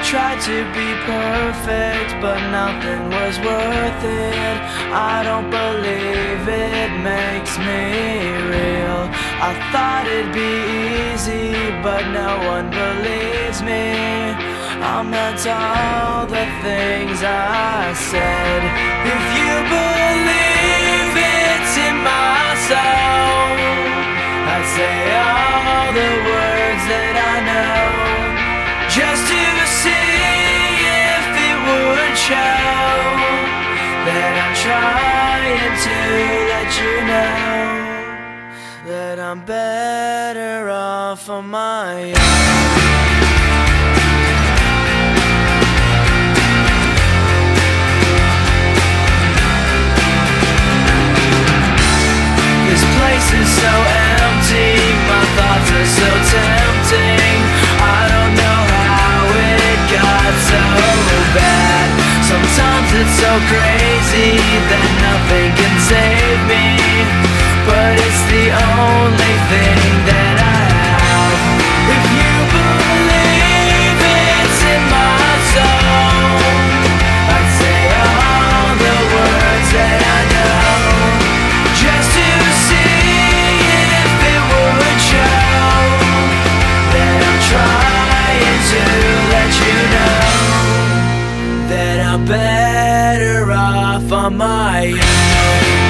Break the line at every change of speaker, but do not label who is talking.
tried to be perfect, but nothing was worth it. I don't believe it makes me real. I thought it'd be easy, but no one believes me. I meant all the things I said. If you believe it's in my soul, I'd say all the words that I know, just to see if it would show that I'm trying to let you know that I'm better off on my own. This place is so empty, my thoughts are so tempting. I don't know how it got so bad. Sometimes it's so crazy that nothing can save me, but it's the only thing that I have. If you believe it's in my soul, I'd say all the words that I know, just to see if it would show that I'm trying to let you know that I'm better off on my own.